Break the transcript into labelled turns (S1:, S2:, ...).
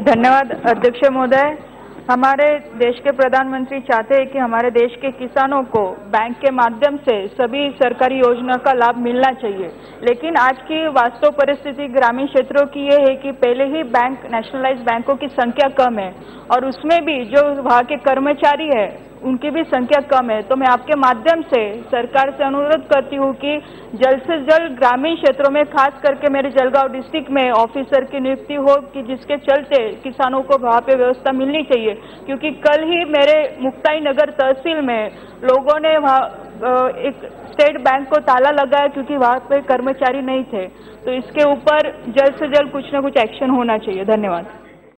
S1: धन्यवाद अध्यक्ष महोदय। हमारे देश के प्रधानमंत्री चाहते हैं कि हमारे देश के किसानों को बैंक के माध्यम से सभी सरकारी योजना का लाभ मिलना चाहिए, लेकिन आज की वास्तव परिस्थिति ग्रामीण क्षेत्रों की ये है कि पहले ही बैंक नेशनलाइज्ड बैंकों की संख्या कम है और उसमें भी जो वहाँ के कर्मचारी है उनकी भी संख्या कम है। तो मैं आपके माध्यम से सरकार से अनुरोध करती हूँ कि जल्द से जल्द ग्रामीण क्षेत्रों में, खास करके मेरे जलगांव डिस्ट्रिक्ट में ऑफिसर की नियुक्ति हो कि जिसके चलते किसानों को वहाँ पे व्यवस्था मिलनी चाहिए। क्योंकि कल ही मेरे मुक्ताई नगर तहसील में लोगों ने वहाँ एक स्टेट बैंक को ताला लगाया क्योंकि वहाँ पे कर्मचारी नहीं थे। तो इसके ऊपर जल्द से जल्द कुछ न कुछ एक्शन होना चाहिए। धन्यवाद।